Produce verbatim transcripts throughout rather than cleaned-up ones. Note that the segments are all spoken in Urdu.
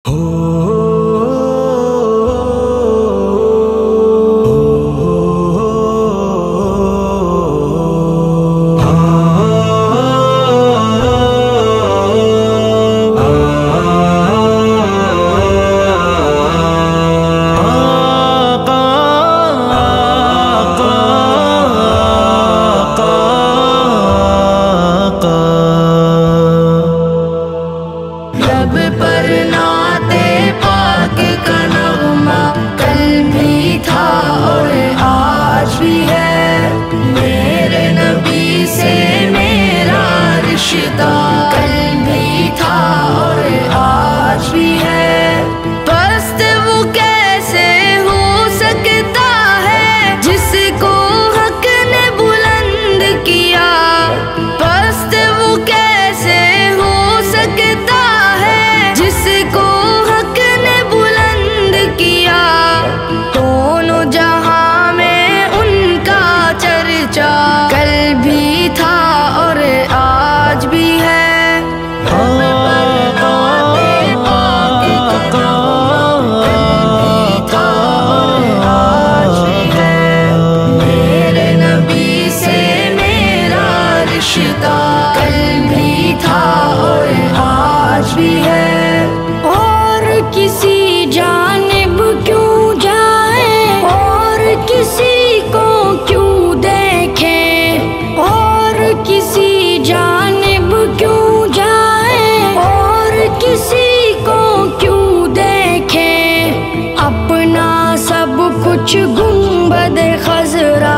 کچھ گنبد خضرا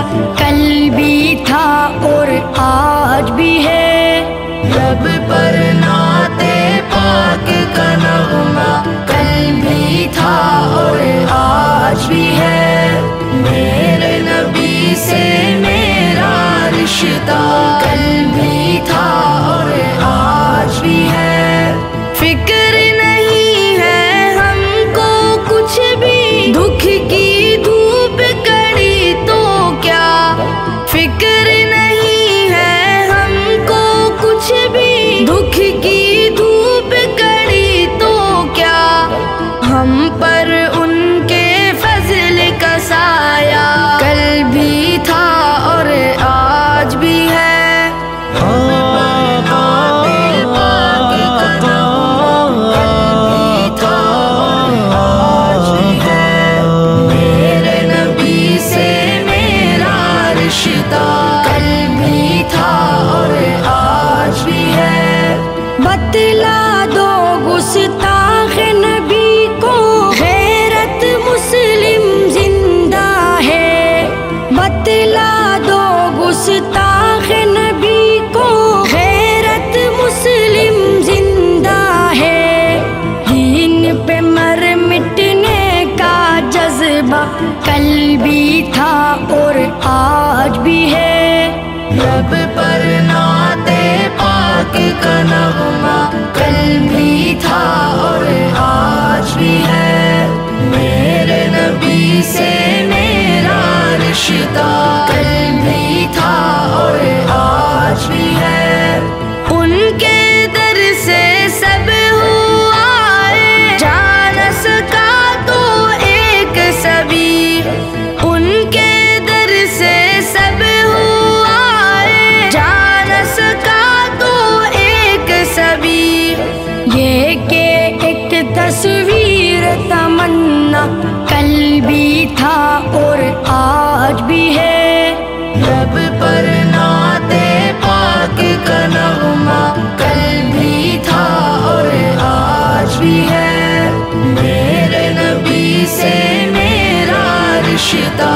کل بھی تھا اور آج بھی ہے، لب پر نعت پاک کا نغمہ کل بھی تھا اور آج بھی ہے، میرے نبی سے میرا رشتہ کل بھی تھا اور آج بھی ہے، فکر نہیں ہے ہم کو کچھ بھی دکھ کی دھوپ کڑی تو کیا، فکر نہیں ہے ہم کو کچھ بھی دکھ کی دھوپ کڑی تو کیا، ہم پر ان کے فضل کا سایہ کل بھی تھا اور آج بھی ہے، بتلا دو گستاخ نبی کو غیرت مسلم زندہ ہے، بتلا دو گستاخ نبی کو غیرت مسلم زندہ ہے، دین پہ مر مٹنے کا جذبہ کل بھی تھا اور آج بھی ہے، لب پر نعت پاک کا نغمہ کل بھی تھا اور آج بھی ہے، میرے نبی سے میرا رشتہ کل بھی تھا اور آج بھی ہے، ان کے در سے سب ہوا ہے جا نہ سکا تو ایک سبھی، ان کے در سے سب ہوا ہے جا نہ سکا تو ایک سبھی، یہ کہ ایک تصویر تمنا کل بھی تھا اور آج بھی ہے، لب پر نعت پاک کا نغمہ کل بھی تھا اور آج بھی ہے، میرے نبی سے میرا رشتہ